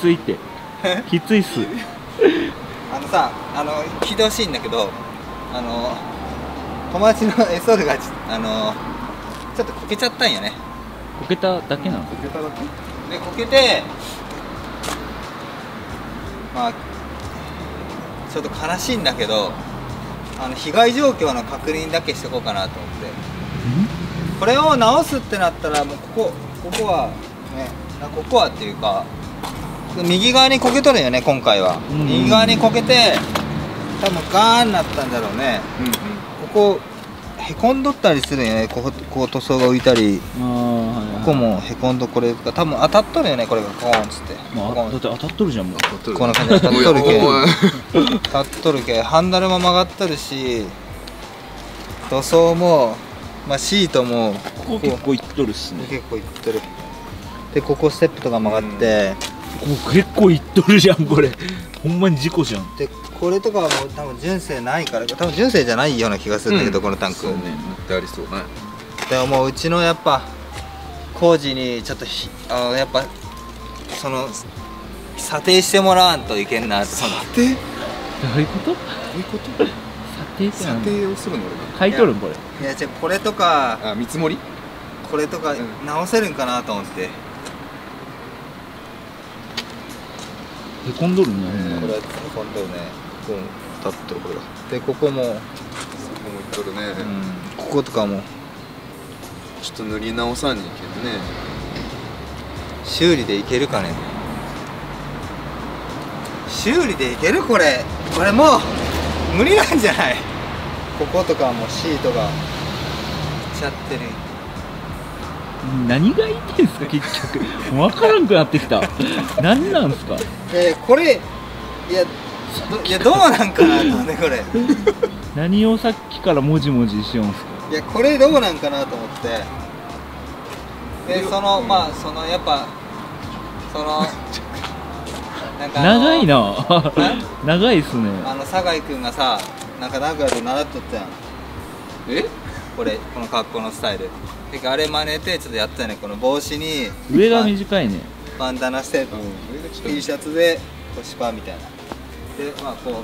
ついってきついっす。 さ、聞いてほしいんだけど、友達のエソールがちょっとこけちゃったんよね。 こけただけなの？ こけただけで、こけて、まあちょっと悲しいんだけど、被害状況の確認だけしておこうかなと思って。これを直すってなったら、もうここはね、ここはっていうか、右側にこけとるよね、今回は。右側にこけて、多分ガーンなったんだろうね。ここへこんどったりするよね。こう塗装が浮いたり、ここもへこんど、これ多分当たっとるよね、これがコーンっつって。 だって当たっとるじゃん、もう。 こんな感じで当たっとるけ当たっとるけ、ハンドルも曲がっとるし、塗装も、まあ、シートもここ結構いっとるっすね。 結構いっとる。で、ここステップとか曲がって、 ここ結構いっとるじゃん、これ。ほんまに事故じゃん。 で、これとかはもう多分純正ないから、多分純正じゃないような気がするんだけど、このタンク。 そうね、塗ってありそうね。 でももううちのやっぱ工事にちょっとやっぱその査定してもらわんといけんなって。 査定？ どういうこと？ どういうこと？ 査定って査定をするの俺が。 書いとるんこれ。 いや、これとかあ、見積もり？ これとか直せるんかなと思って。 へこんどるね。 これ今度ね、こう立ってるこれが。で、ここも、 そこもいっとるね。 こことかもちょっと塗り直さんにいけるね。 修理でいけるかね。修理でいける？これもう無理なんじゃない？こことかもシートがいっちゃってる。 何が言いたいんすか結局。分からんくなってきた。何なんすか。 これいやどうなんかなと思って、これ何をさっきからもじもじしようんすか。 いや、これどうなんかなと思って。で、まあやっぱなんか長いな。長いっすね。 酒井君がさ、なんか名古屋で習っとったやん。この格好のスタイル。てかあれ真似てちょっとやったよね。この帽子に上が短いね。 バンダナして、T シャツで腰パンみたいな。で、まあこう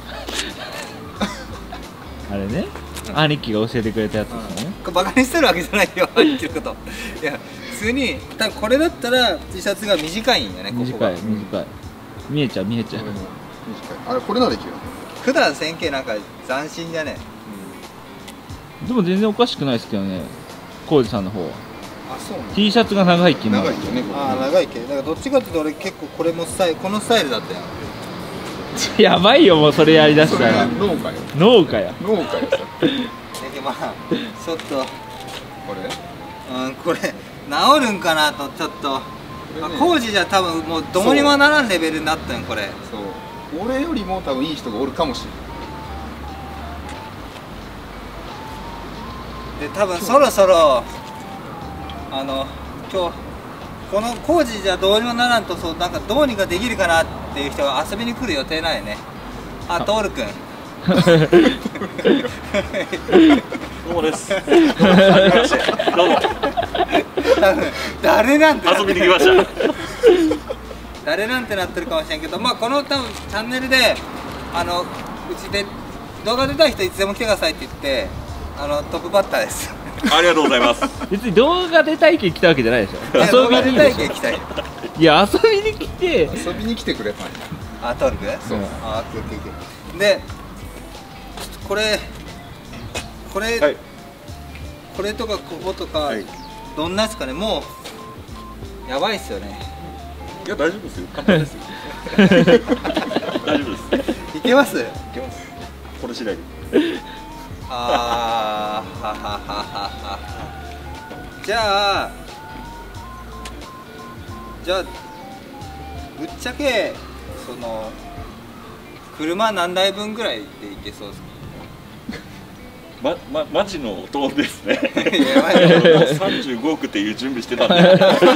あれね、兄貴が教えてくれたやつですね。 バカにしてるわけじゃないよ、兄貴のこと。いや、普通に多分これだったら T シャツが短いんよね。ここが短い。見えちゃう。 短い。あれ、これならできるよ。 普段線形なんか斬新じゃね。 でも全然おかしくないですけどね、浩二さんの方は。 あ、そうなの。 T シャツが長い気も。 長いよね、これ。 ああ、長いけど、だからどっちかっていうと俺結構これもこのスタイルだったよ。 やばいよ、もうそれやりだしたら。 農家よ。 農家や。 農家よさ。 だけどまあちょっとこれ？ これ治るんかなとちょっと、工事じゃ多分もうどうにもならんレベルになったんこれ。 そう。俺よりも多分いい人がおるかもしれない。 で、多分そろそろ今日この工事じゃどうにもならんと、なんかどうにかできるかなっていう人が遊びに来る予定なんよね。あ、トールくん。 どうもです。どうも。 多分誰なんて遊びに来ました。 誰なんてなってるかもしれんけど、まあこの多分チャンネルでうちで動画出たい人いつでも来てくださいって言って、トップバッターです。 ありがとうございます。 別に動画で体験来たわけじゃないでしょ。遊びに体験行きたい。 いや、遊びに来て。 遊びに来てくれたんや。 あ、トールくん？ そう。 あ、オッケー。で、これ、 はい、 これとかこことか、どんなですかね。もうやばいっすよね。 いや、大丈夫ですよ。簡単ですよ。大丈夫です。 いけます？ いけます。これ次第で。 あー、はははは。じゃあぶっちゃけ車何台分ぐらいでいけそうですか？ マジのトーンですね。 やばいよ。 35億っていう準備してたんで。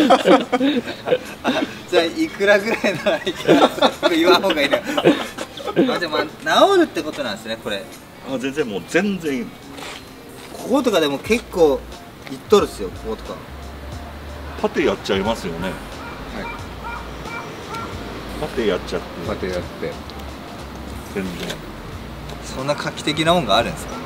じゃあいくらぐらいならいけますか？言わん方がいいな。でも治るってことなんですね、これ。 あ、全然もう全然。 こことかでも結構いっとるっすよ、こことか。 縦やっちゃいますよね。 パテやっちゃってパテやって全然そんな画期的なもんがあるんですか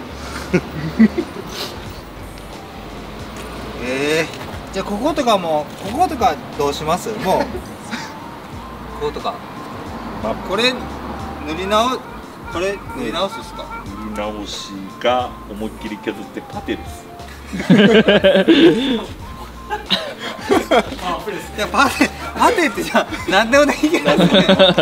じゃあこことかどうします？もうこことか、 まあこれ塗り直すですか？ 塗り直しが思いっきり削ってパテです。 じゃあパテってじゃあ何でもできるんですね。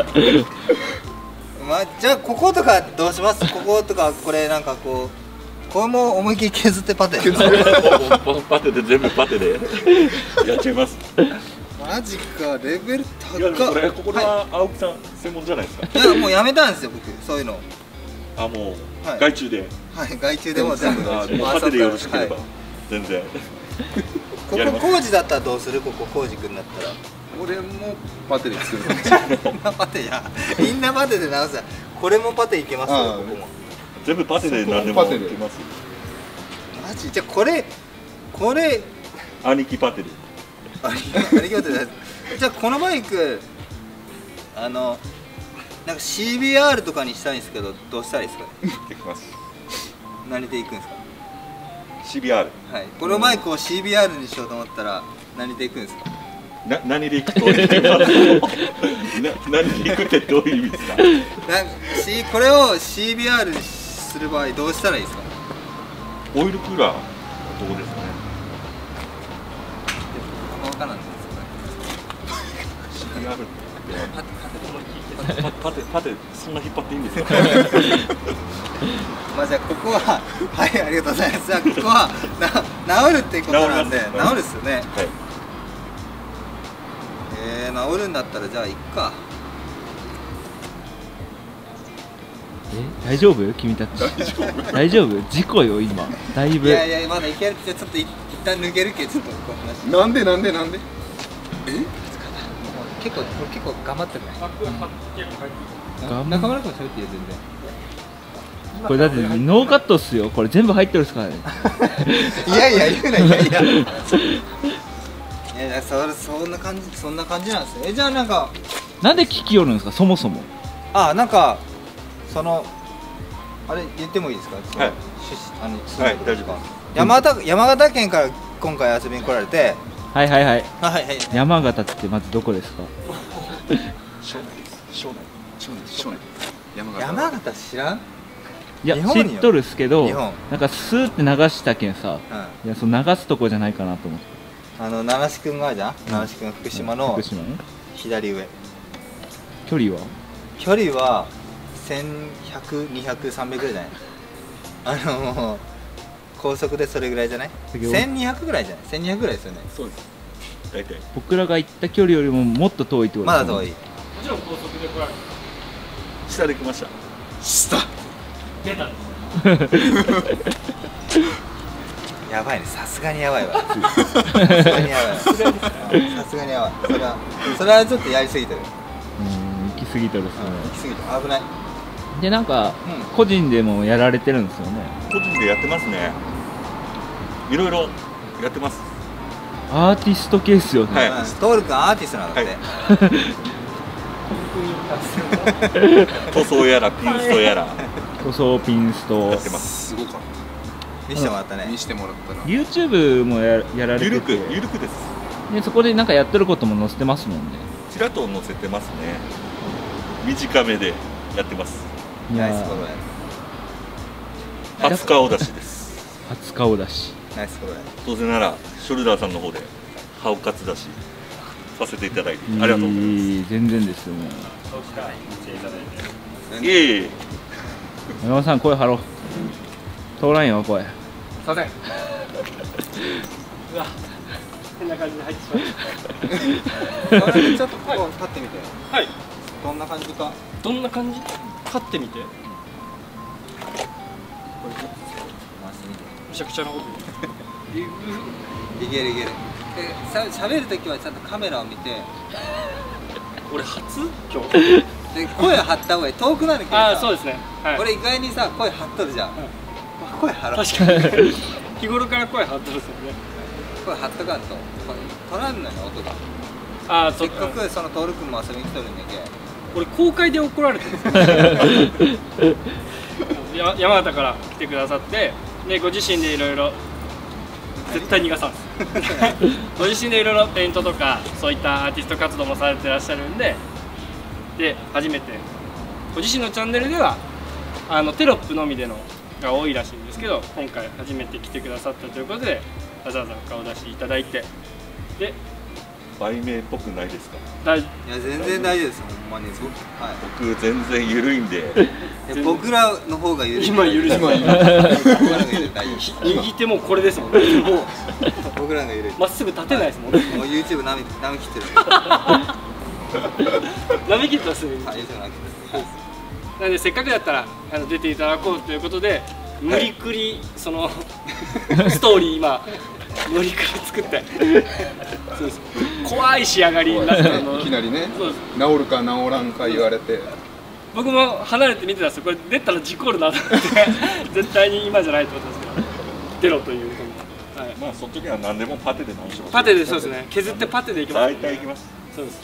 じゃあこことかどうします？こことかこれなんかこれも思いっきり削ってパテ。 パテで全部パテでやっちゃいます。 マジか、レベル高っ。 いやこれは青木さん専門じゃないですか。 いやもうやめたんですよ僕、そういうの。 あ、もうはい外注で。 はい、外注でも全部。 もうパテでよろしければ全然。 ここ工事だったらどうする？ここ工事くんだったら。 俺もパテで作るみんなパテや。みんなパテで直すやん。これもパテいけますよ、ここも。 全部パテで何でもいけます。 マジ？じゃあこれ兄貴パテで。 ありがとうございます。じゃあこのバイクなんか CBR とかにしたいんですけど、どうしたらいいですかね？ できます。 何でいくんですか？ CBR。 はい。このバイクを CBR にしようと思ったら何でいくんですか？ 何でいくと言ってます？何でいくってどういう意味ですか？ これを CBR にする場合どうしたらいいですか？ オイルクーラーどうですかね？ わからんです CBR ってパテそんな引っ張っていいんですか？ まあじゃあここははいありがとうございます。じゃあここは治るっていうことなんで治るっすよね。 はい。 治るんだったらじゃあいっか。 大丈夫？君たち大丈夫？事故よ今だいぶ。 いやまだいける。じゃあちょっと一旦抜けるけどちょっとこう話。 なんで結構頑張ってるね。 頑中村君喋っていいよ全然。 これだってノーカットっすよ。これ全部入ってるっすからね。 いや言うな。いやそんな感じなんですよ。じゃあなんかなんで聞きよるんですかそもそも。 なんかあれ言ってもいいですか？ はい。 はい大丈夫か。山形県から今回遊びに来られて。 はいはい山形ってまずどこですか？ 庄内山形知らん？ いや日本に知っとるっすけど日本なんかスーって流したけんさ、いやその流すとこじゃないかなと思って。 七志くんがあるじゃん。七志くん福島の左上。 距離は 1100、200、300ぐらいじゃない？高速でそれぐらいじゃない？1200ぐらいじゃない？1200ぐらいですよね。 そうです。大体。 僕らが行った距離よりももっと遠いってことですね。 まだ遠い。 もちろん高速で来られる。 下で来ました。 出た。 やばいね。さすがにやばいわ。さすがにやばい。それはちょっとやりすぎてる。 行き過ぎとるっすね。 行き過ぎて危ない。 でなんか個人でもやられてるんですよね。 個人でやってますね。いろいろやってます。 アーティスト系っすよね。 はいトール君アーティストなんだって。 塗装やらピンストやら塗装ピンストやってます。 すごかった見せてもらったね。 見せてもらったら YouTube もやられてて、 ゆるくです。 でそこでなんかやってることも載せてますもんね。 ちらっと載せてますね。短めでやってます。 いやナイスコロ初顔出しです。 初顔だし。 ナイスコロ当然ならショルダーさんの方で顔カツ出しさせていただいてありがとうございます。 全然ですよね。 いえいえ。 山本さん声張ろう。通らんよ声。 すいません。うわ、変な感じで入ってしまった。 ちょっとここ立ってみて。 はい。 どんな感じか。 どんな感じ？勝ってみて。めちゃくちゃなこと言う。 いける。喋るときはちゃんとカメラを見て。 俺初？今日。 で声張った方がいい。遠くなるけどさ。 そうですね。はい。 俺意外にさ声張っとるじゃん。声張ろう。 確かに。日頃から声張ってますよね。 声張っとかんと取らんのよ音が。 そせっかくそのトール君も遊びに来とるんだけど。 俺公開で怒られてるんですよ山形から来てくださって、でご自身でいろいろ絶対逃がさんですご自身でいろいろペイントとかそういったアーティスト活動もされてらっしゃるんで、初めてご自身のチャンネルではテロップのみでのが多いらしいんですけど、今回初めて来てくださったということでわざわざ顔出しいただいて、で売名っぽくないですか？ いや全然大丈夫です、ほんまに。はい、 僕全然緩いんで。 僕らの方が緩い。 今緩い。 僕らが緩い。 右手もこれですもんね。もう僕らが緩い。 まっすぐ立てないですもんね。 もう YouTube 波切ってる。 波切ってますね。 はい、YouTube 波切ってる。 なんでせっかくだったら出ていただこうということで、無理くりそのストーリー今無理くり作ってそうです、怖い仕上がりになってるのいきなりね、 そうです、 治るか治らんか言われて、 僕も離れて見てたんですよ。これ出たら事故るなと思って絶対に今じゃないと思ったんですけど、出ろというふうに、はい、 まあその時は何でもパテで直します。 パテで、そうですね、削ってパテでいきます、 大体いきます。 そうです。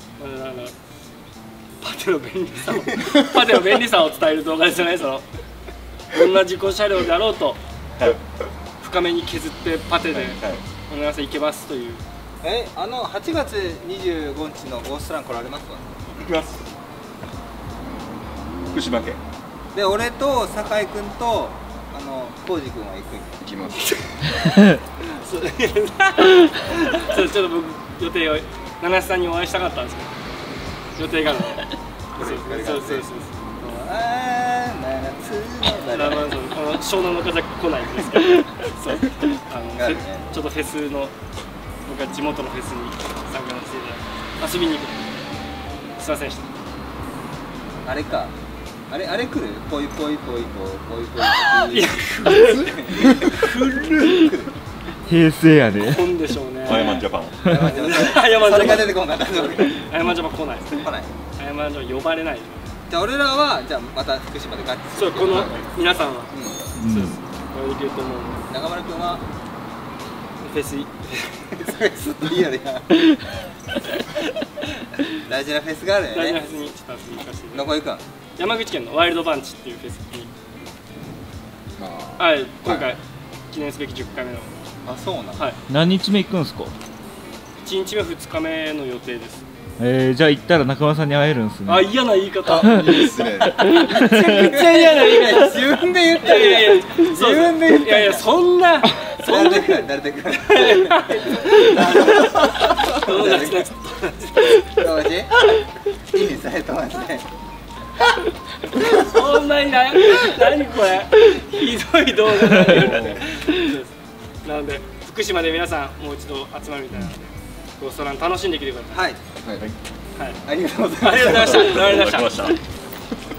パテの便利さをパテの便利さを伝える動画ですよね。そのどんな自己車両であろうと、はい、深めに削ってパテでお願いしいけますという。 8月25日のゴーストラン来られますか？ 行きます。福島県で、俺と酒井君と浩司君は行きます。 そう、ちょっと僕予定を七瀬さんにお会いしたかったんですけど、予定があるので。そう。湘南の風来ないんですけど、そう、ちょっとフェスの僕は地元のフェスに参加させていただいて遊びに行く。すいませんでした。 あれか。あれ来る？ぽいぽいぽいぽいぽい。 いや、 平成やで。 来んでしょうね。 アヤマンジャパン。 アヤマンジャパン。 それが出てこなかった。 アヤマンジャパン来ないです。 来ない。 アヤマンジャパン呼ばれない。 じゃあ俺らはまた福島でガッチ。 そう、この皆さんは。 うん。 そうです。これできると思う。 中村君はフェス。 フェスってリアルや。大事なフェスがあるよね。 大事なフェスにちょっと遊びに行かせて。 どこ行くん？ 山口県のワイルドバンチっていうフェスに。はい、今回記念すべき10回目の。 あ、そうなん。 はい。 何日目行くんすか？ 1日目2日目の予定です。 じゃあ行ったら中村さんに会えるんすね。 あ、嫌な言い方。 いいですね。 めちゃくちゃ嫌な言い方。 自分で言ったいや自分で言った。いやそんな誰でくん誰でくん。友達いいね、それ友達ね。 そんなに何これひどい動画が出るなので福島で皆さんもう一度集まるみたいなのでゴーストラン楽しんできてください。 はい。 はい。 ありがとうございました。 ありがとうございました。ありがとうございました。